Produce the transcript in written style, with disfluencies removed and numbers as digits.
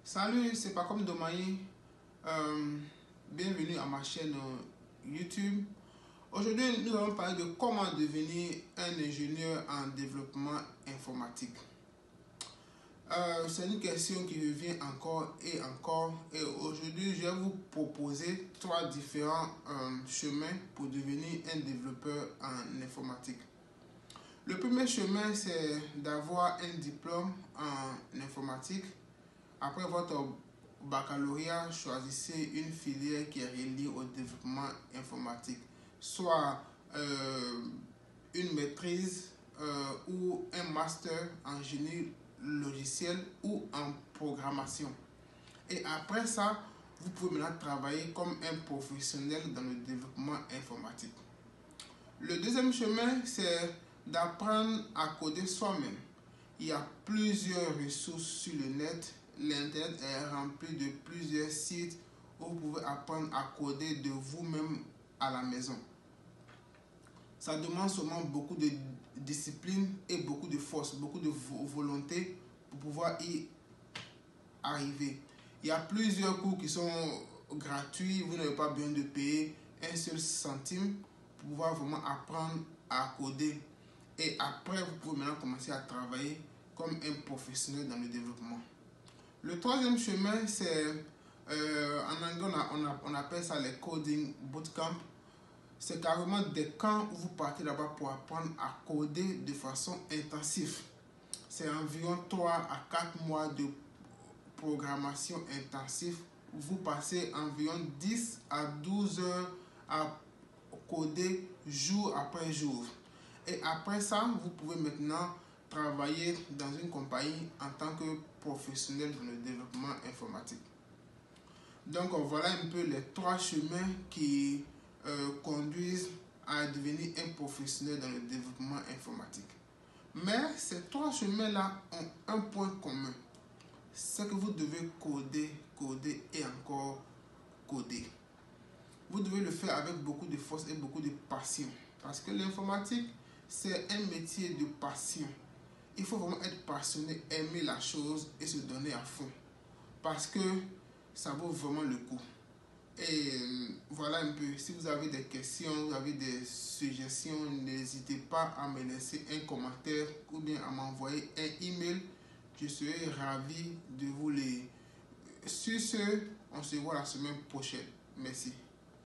Salut, c'est Pacom Domaye. Bienvenue à ma chaîne YouTube. Aujourd'hui, nous allons parler de comment devenir un ingénieur en développement informatique. C'est une question qui revient encore et encore. Et aujourd'hui, je vais vous proposer trois différents chemins pour devenir un développeur en informatique. Le premier chemin, c'est d'avoir un diplôme en informatique. Après votre baccalauréat, choisissez une filière qui est reliée au développement informatique, soit une maîtrise ou un master en génie logiciel ou en programmation. Et après ça, vous pouvez maintenant travailler comme un professionnel dans le développement informatique. Le deuxième chemin, c'est d'apprendre à coder soi-même. Il y a plusieurs ressources sur le net. L'internet est rempli de plusieurs sites où vous pouvez apprendre à coder de vous-même à la maison. Ça demande seulement beaucoup de discipline et beaucoup de force, beaucoup de volonté pour pouvoir y arriver. Il y a plusieurs cours qui sont gratuits, vous n'avez pas besoin de payer un seul centime pour pouvoir vraiment apprendre à coder. Et après, vous pouvez maintenant commencer à travailler comme un professionnel dans le développement. Le troisième chemin, c'est, en anglais, on appelle ça les coding bootcamp. C'est carrément des camps où vous partez là-bas pour apprendre à coder de façon intensive. C'est environ 3 à 4 mois de programmation intensive. Vous passez environ 10 à 12 heures à coder jour après jour. Et après ça, vous pouvez maintenant travailler dans une compagnie en tant que professionnel dans le développement informatique. Donc voilà un peu les trois chemins qui conduisent à devenir un professionnel dans le développement informatique. Mais ces trois chemins-là ont un point commun. C'est que vous devez coder, coder et encore coder. Vous devez le faire avec beaucoup de force et beaucoup de passion. Parce que l'informatique, c'est un métier de passion. Il faut vraiment être passionné, aimer la chose et se donner à fond. Parce que ça vaut vraiment le coup. Et voilà un peu. Si vous avez des questions, vous avez des suggestions, n'hésitez pas à me laisser un commentaire ou bien à m'envoyer un email. Je serai ravi de vous les. Sur ce, on se voit la semaine prochaine. Merci.